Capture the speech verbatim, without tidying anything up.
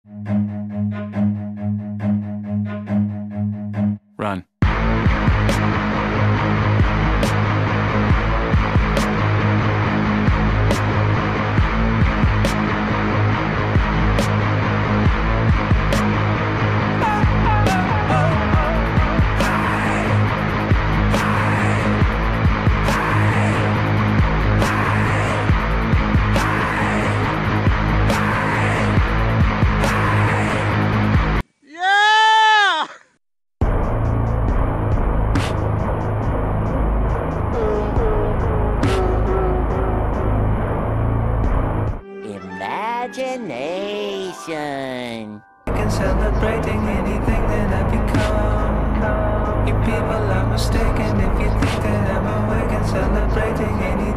Run. Imagination. And celebrating anything that I become. You people are mistaken if you think that I'm awake and celebrating anything.